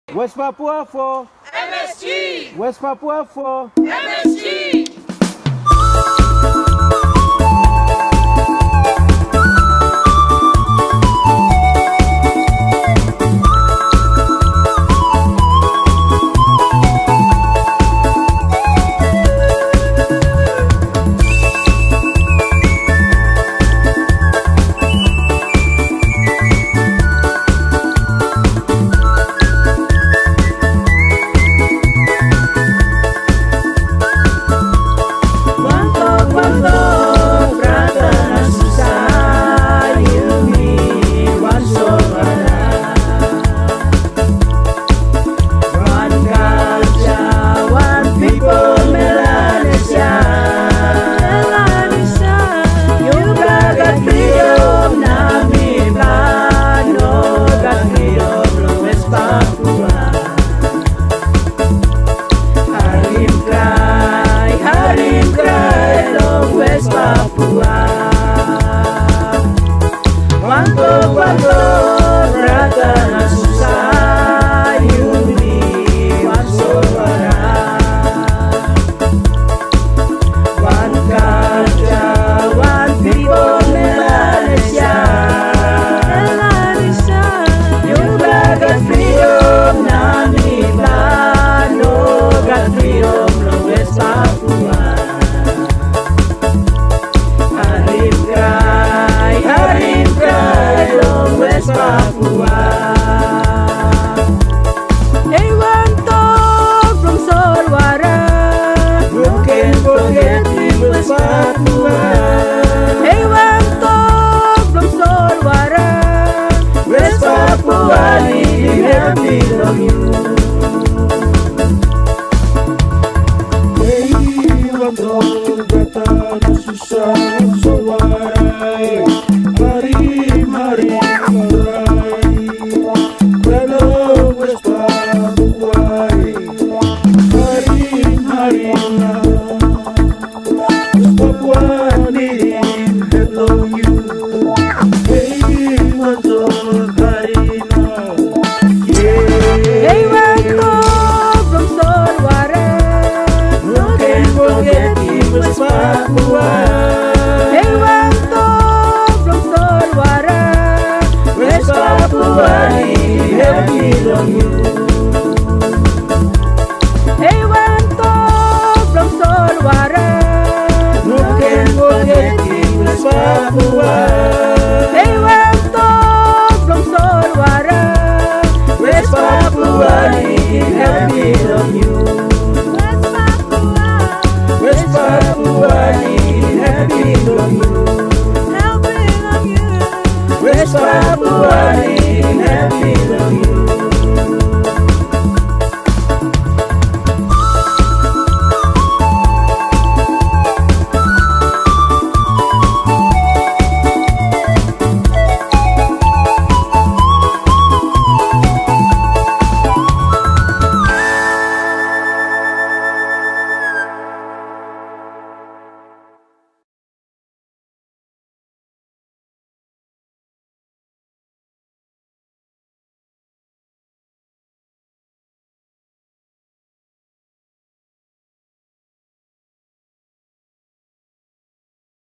West Papua for MSG! West Papua for MSG! Wantok, rata na susah, yumi, wansora. One culture, one people, Melanesia. You got freedom, Namibia, no got freedom, no West Papua. West Papua. Hey, Wantok from Songwriter, you can't forget me, West Papua. Hey, Wantok from Songwriter, West Papua, needing happy from you. Hey, Wantok, kata susah Songwriter. Mari West Papua, West Papua needing hello you. Hey, Wantok, Karina. Hey, Wantok from Songwriter, no can forget you, West Papua. Hey, Wantok from Songwriter, West Papua needing happy from you. Hey, Wantok from Songwriter, no can forget you, West Papua. Hey, Wantok from Songwriter, West Papua needing happy from you. West Papua needing happy from you. West Papua.